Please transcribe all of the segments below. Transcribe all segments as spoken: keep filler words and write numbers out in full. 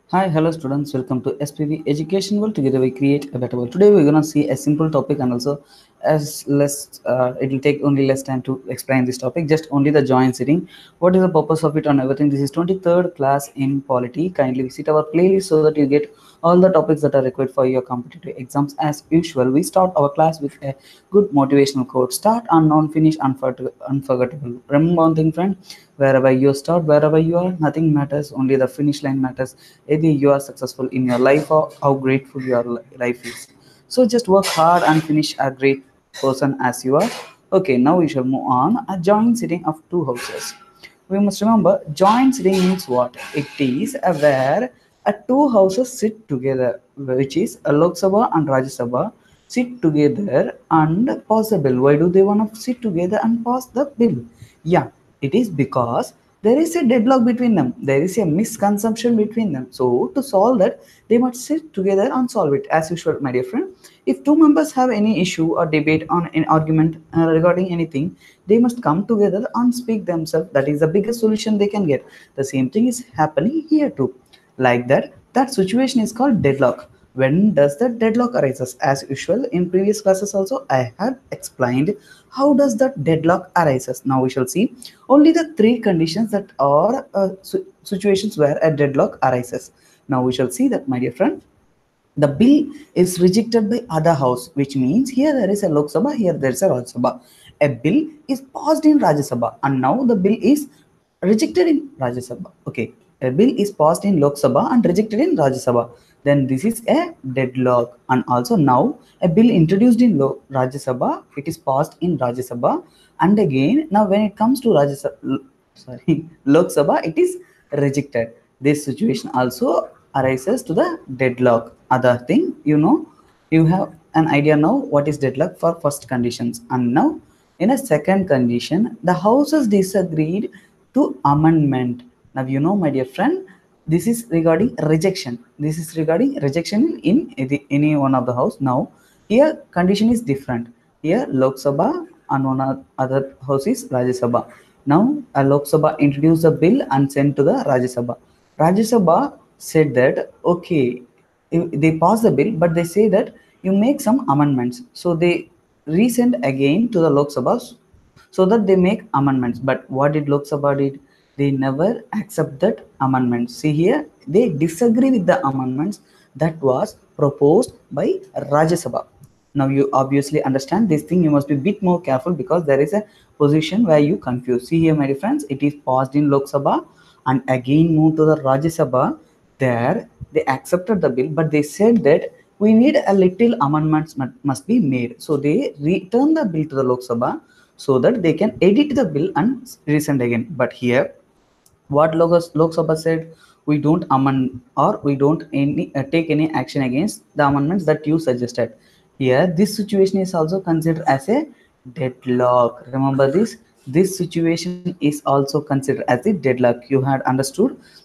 Hi, hello students. Welcome to S P V Education World. Together we create a better world. Today we're gonna see a simple topic and also as less. Uh, it will take only less time to explain this topic. Just only the joint sitting. What is the purpose of it and everything? This is twenty-third class in polity. Kindly visit our playlist so that you get all the topics that are required for your competitive exams. As usual, we start our class with a good motivational quote. Start unknown, finish unforgettable. Remember one thing, friend. Wherever you start, wherever you are, nothing matters. Only the finish line matters. Either you are successful in your life or how grateful your life is. So just work hard and finish a great person as you are. Okay, now we shall move on. A joint sitting of two houses. We must remember joint sitting means what? It is a where a two houses sit together, which is a Lok Sabha and Rajya Sabha sit together and pass a bill. Why do they want to sit together and pass the bill? Yeah, it is because there is a deadlock between them. There is a misconception between them. So to solve that, they must sit together and solve it. As usual, my dear friend, if two members have any issue or debate on an argument uh, regarding anything, they must come together and speak themselves. That is the biggest solution they can get. The same thing is happening here too. Like that, that situation is called deadlock. When does the deadlock arises? As usual, in previous classes also I have explained how does that deadlock arises. Now we shall see only the three conditions that are uh, situations where a deadlock arises. Now we shall see that, my dear friend. The bill is rejected by other house, which means here there is a Lok Sabha, here there is a Rajya Sabha. A bill is passed in Rajya Sabha and now the bill is rejected in Rajya Sabha. Okay, a bill is passed in Lok Sabha and rejected in Rajya Sabha. Then this is a deadlock. And also now a bill introduced in Lok Rajya Sabha, it is passed in Rajya Sabha, and again now when it comes to Rajya Sabha, sorry, Lok Sabha, it is rejected. This situation also arises to the deadlock. Other thing, you know, you have an idea now what is deadlock for first conditions. And now in a second condition, the houses disagreed to amendment. Now you know, my dear friend, this is regarding rejection. This is regarding rejection in any, any one of the house. Now here condition is different. Here Lok Sabha and one other house is Rajya Sabha. Now a Lok Sabha introduced a bill and sent to the Rajya Sabha. Rajya Sabha said that okay, they pass the bill, but they say that you make some amendments. So they resend again to the Lok Sabha so that they make amendments. But what did Lok Sabha did? They never accept that amendment. See here, they disagree with the amendments that was proposed by Rajya Sabha. Now you obviously understand this thing. You must be a bit more careful because there is a position where you confuse. See here, my dear friends, it is passed in Lok Sabha and again moved to the Rajya Sabha. There they accepted the bill, but they said that we need a little amendments must be made. So they return the bill to the Lok Sabha so that they can edit the bill and resend again. But here what Lok Sabha said, we don't amend or we don't any uh, take any action against the amendments that you suggested. Here this situation is also considered as a deadlock. Remember this, this situation is also considered as the deadlock. You had understood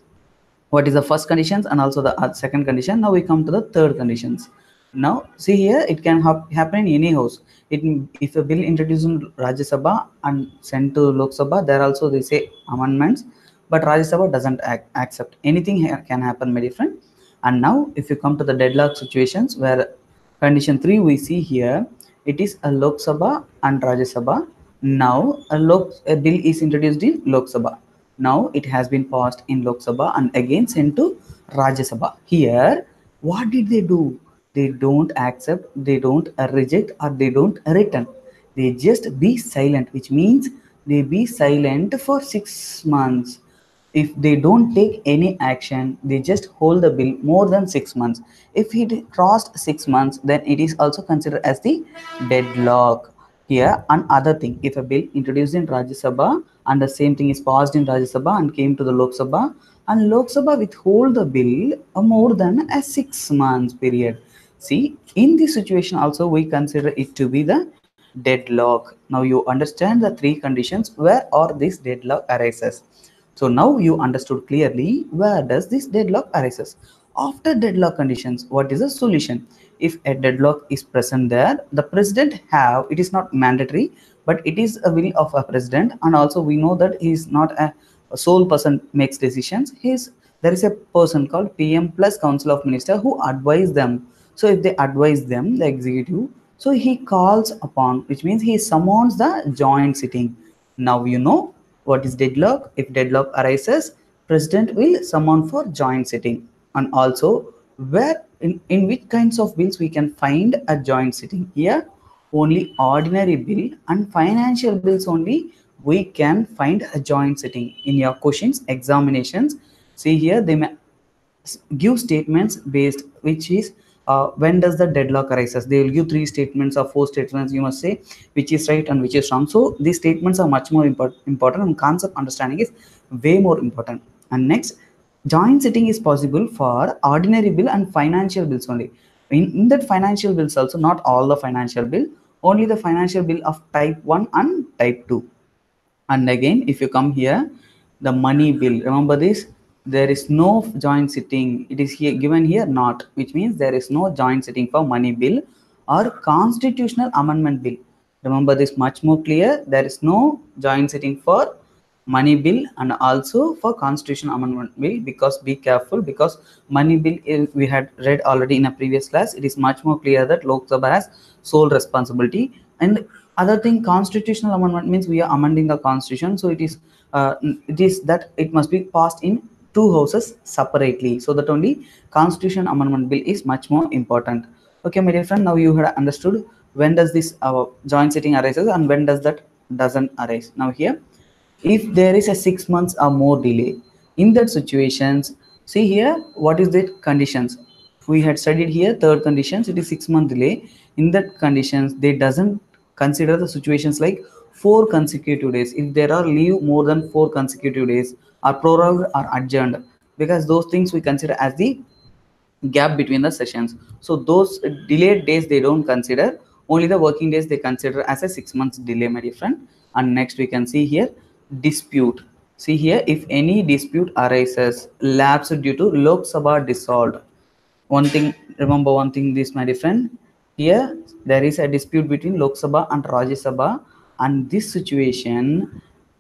what is the first conditions and also the second condition. Now we come to the third conditions. Now see here, it can ha happen in any house. It, if a bill introduced in Rajya Sabha and sent to Lok Sabha, there also they say amendments, but Rajya Sabha doesn't act, accept. Anything can happen, my friend. And now if you come to the deadlock situations where condition three we see here, it is a Lok Sabha and Rajya Sabha. Now a, Lok, a bill is introduced in Lok Sabha. Now it has been passed in Lok Sabha and again sent to Rajya Sabha. Here, what did they do? They don't accept, they don't reject, or they don't return. They just be silent, which means they be silent for six months. If they don't take any action, they just hold the bill more than six months. If it crossed six months, then it is also considered as the deadlock. Here, another thing, if a bill introduced in Rajya Sabha and the same thing is passed in Rajya Sabha and came to the Lok Sabha, and Lok Sabha withhold the bill more than a six months period. See, in this situation also we consider it to be the deadlock. Now you understand the three conditions where or this deadlock arises. So now you understood clearly where does this deadlock arises. After deadlock conditions, what is the solution? If a deadlock is present there, the president have, it is not mandatory, but it is a will of a president, and also we know that he is not a, a sole person makes decisions. He is there is a person called P M plus Council of Minister who advise them. So if they advise them, the executive, so he calls upon, which means he summons the joint sitting. Now you know what is deadlock. If deadlock arises, president will summon for joint sitting. And also, where in, in which kinds of bills we can find a joint sitting? Here only ordinary bill and financial bills only we can find a joint sitting. In your questions, examinations, see here they may give statements based, which is uh, when does the deadlock arises. They will give three statements or four statements. You must say which is right and which is wrong. So these statements are much more import important, and concept understanding is way more important. And next, joint sitting is possible for ordinary bill and financial bills only. In, in that financial bills also, not all the financial bill, only the financial bill of type one and type two. And again, if you come here, the money bill, remember this, there is no joint sitting. It is here given here not, which means there is no joint sitting for money bill or constitutional amendment bill. Remember this much more clear. There is no joint sitting for money bill and also for constitutional amendment bill, because be careful, because money bill is, we had read already in a previous class, it is much more clear that Lok Sabha has sole responsibility. And other thing, constitutional amendment means we are amending the constitution, so it is uh, it is that it must be passed in two houses separately, so that only constitution amendment bill is much more important. Okay, my dear friend, now you had understood when does this uh, joint sitting arises and when does that doesn't arise. Now here, if there is a six months or more delay, in that situations, see here what is the conditions we had studied here. Third conditions, it is six month delay. In that conditions, they doesn't consider the situations like four consecutive days. If there are leave more than four consecutive days, are prorogued or adjourned, because those things we consider as the gap between the sessions. So those delayed days they don't consider, only the working days they consider as a six months delay, my dear friend. And next we can see here dispute. See here, if any dispute arises, lapse due to Lok Sabha dissolved. One thing, remember one thing, this my dear friend, here there is a dispute between Lok Sabha and Rajya Sabha, and this situation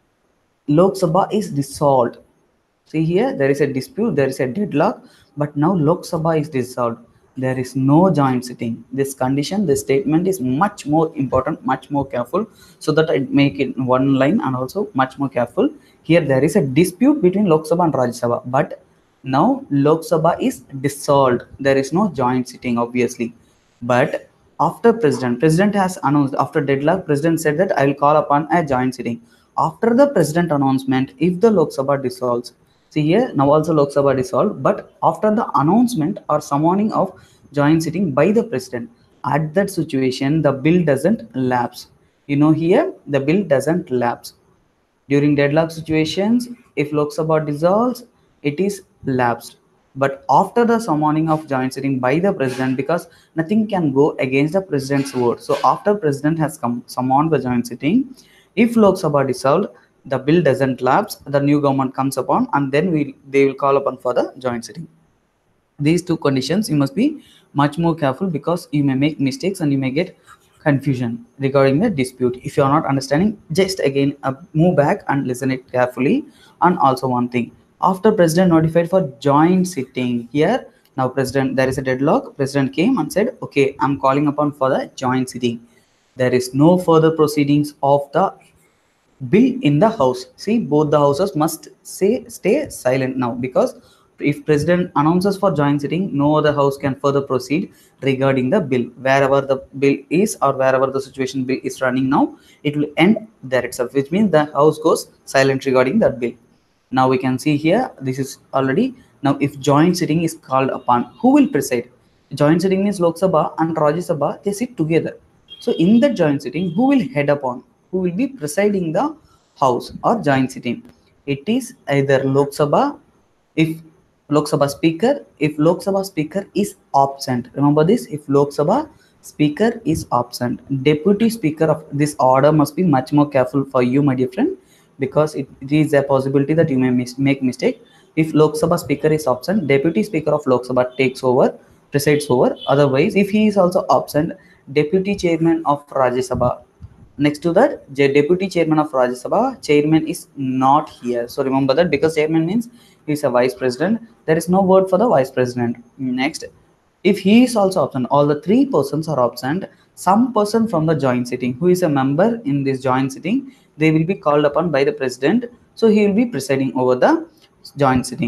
Lok Sabha is dissolved. See here, there is a dispute, there is a deadlock, but now Lok Sabha is dissolved. There is no joint sitting. This condition, this statement is much more important, much more careful, so that I make it one line and also much more careful. Here there is a dispute between Lok Sabha and Rajya Sabha, but now Lok Sabha is dissolved. There is no joint sitting, obviously. But after president, president has announced, after deadlock, president said that I will call upon a joint sitting. After the president announcement, if the Lok Sabha dissolves, see here, now also Lok Sabha dissolved, but after the announcement or summoning of joint sitting by the president, at that situation, the bill doesn't lapse. You know here, the bill doesn't lapse. During deadlock situations, if Lok Sabha dissolves, it is lapsed. But after the summoning of joint sitting by the president, because nothing can go against the president's word. So after president has come summoned the joint sitting, if Lok Sabha dissolved, the bill doesn't lapse, the new government comes upon, and then we they will call upon for the joint sitting. These two conditions you must be much more careful, because you may make mistakes and you may get confusion regarding the dispute. If you are not understanding, just again uh, move back and listen it carefully. And also one thing, after president notified for joint sitting, here now president, there is a deadlock, president came and said, okay, I'm calling upon for the joint sitting. There is no further proceedings of the bill in the house. See, both the houses must say stay silent now, because if president announces for joint sitting, no other house can further proceed regarding the bill. Wherever the bill is or wherever the situation bill is running now, it will end there itself, which means the house goes silent regarding that bill. Now we can see here, this is already, now if joint sitting is called upon, who will preside? Joint sitting means Lok Sabha and Rajya Sabha, they sit together. So in that joint sitting, who will head upon? Who will be presiding the house or joint sitting? It is either Lok Sabha, if Lok Sabha speaker, if Lok Sabha speaker is absent. Remember this, if Lok Sabha speaker is absent, deputy speaker of this order must be much more careful for you, my dear friend, because it, it is a possibility that you may mis make mistake. If Lok Sabha speaker is absent, deputy speaker of Lok Sabha takes over, presides over. Otherwise, if he is also absent, deputy chairman of Rajya Sabha Next to that, the deputy chairman of Rajya Sabha, chairman is not here. So remember that, because chairman means he is a vice president, there is no word for the vice president. Next, if he is also absent, all the three persons are absent, some person from the joint sitting who is a member in this joint sitting, they will be called upon by the president, so he will be presiding over the joint sitting.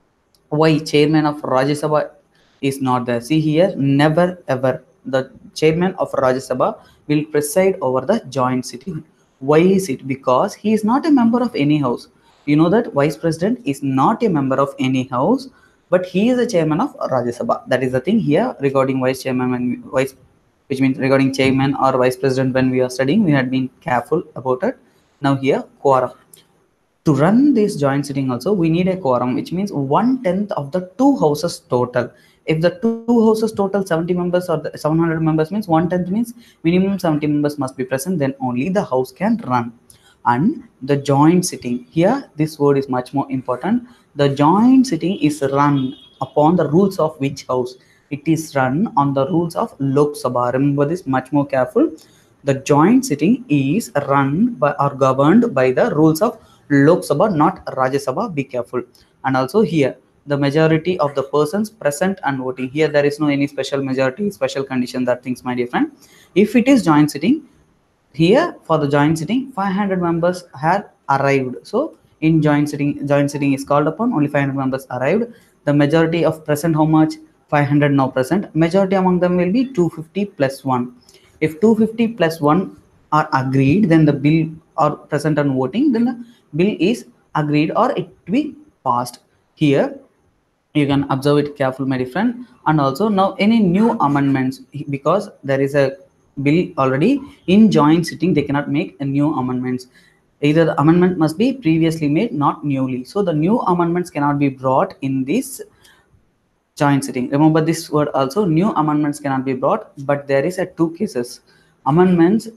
Why chairman of Rajya Sabha is not there? See here, never ever the chairman of Rajya Sabha will preside over the joint sitting. Why is it? Because he is not a member of any house. You know that vice president is not a member of any house, but he is the chairman of Rajya Sabha. That is the thing here regarding vice chairman and vice, which means regarding chairman or vice president. When we are studying, we had been careful about it. Now here, quorum. To run this joint sitting also, we need a quorum, which means one tenth of the two houses total. If the two houses total seventy members or the seven hundred members, means one tenth means minimum seventy members must be present, then only the house can run. And the joint sitting, here this word is much more important. The joint sitting is run upon the rules of which house? It is run on the rules of Lok Sabha. Remember this, much more careful. The joint sitting is run by or governed by the rules of Lok Sabha, not Rajya Sabha. Be careful. And also here, the majority of the persons present and voting. Here there is no any special majority, special condition, that things, my dear friend. If it is joint sitting, here for the joint sitting, five hundred members had arrived. So in joint sitting, joint sitting is called upon, only five hundred members arrived. The majority of present, how much? five hundred now present. Majority among them will be two hundred fifty plus one. If two hundred fifty plus one are agreed, then the bill are present and voting, then the bill is agreed or it will be passed. Here you can observe it careful, my dear friend. And also now any new amendments, because there is a bill already in joint sitting, they cannot make a new amendments. Either the amendment must be previously made, not newly. So the new amendments cannot be brought in this joint sitting. Remember this word also, new amendments cannot be brought, but there is a two cases. Amendments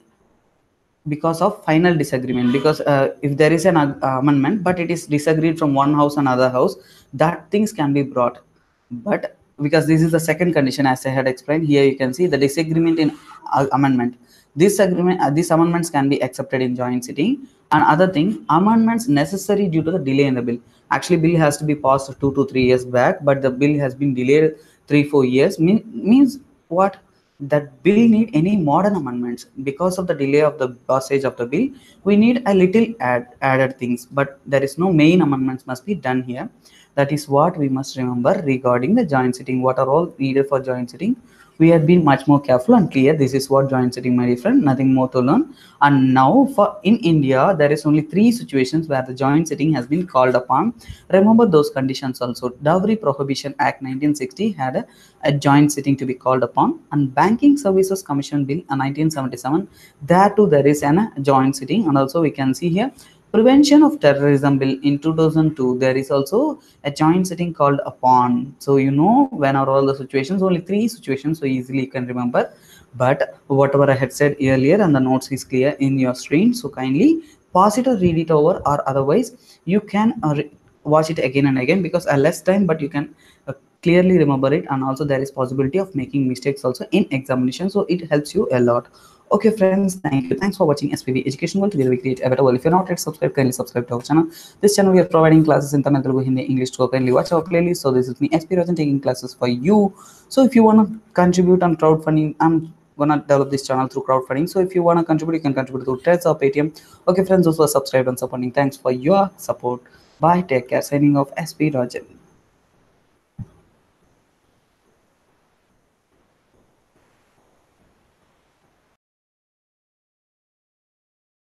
because of final disagreement, because uh, if there is an uh, amendment but it is disagreed from one house and other house, that things can be brought. But because this is the second condition, as I had explained, here you can see the disagreement in uh, amendment. This agreement, uh, these amendments can be accepted in joint sitting. And other thing, amendments necessary due to the delay in the bill. Actually, bill has to be passed two to three years back, but the bill has been delayed three four years. Mean, means what? That bill need any modern amendments. Because of the delay of the passage of the bill, we need a little add added things, but there is no main amendments must be done here. That is what we must remember regarding the joint sitting. What are all needed for joint sitting? We have been much more careful and clear. This is what joint sitting, my dear friend, nothing more to learn. And now for in India, there is only three situations where the joint sitting has been called upon. Remember those conditions also. Dowry Prohibition Act nineteen sixty had a, a joint sitting to be called upon, and Banking Services Commission Bill uh, nineteen seventy-seven, there too there is an a joint sitting. And also we can see here Prevention of Terrorism Bill in two thousand two, there is also a joint sitting called upon. So you know when are all the situations, only three situations, so easily you can remember. But whatever I had said earlier and the notes is clear in your screen, so kindly pause it or read it over, or otherwise you can uh, watch it again and again, because I less time, but you can uh, clearly remember it. And also there is possibility of making mistakes also in examination, so it helps you a lot. Okay friends, thank you. Thanks for watching S P V Education World. Together we create a better world. If you're not yet subscribed, kindly subscribe to our channel. This channel we are providing classes in Tamil, Telugu, Hindi, English. So kindly watch our playlist. So this is me, S P Rajan, taking classes for you. So if you want to contribute on crowdfunding, I'm gonna develop this channel through crowdfunding. So if you want to contribute, you can contribute through Trades or Paytm. Okay friends, those who are subscribed and supporting, thanks for your support. Bye, take care. Signing off, S P Rajan.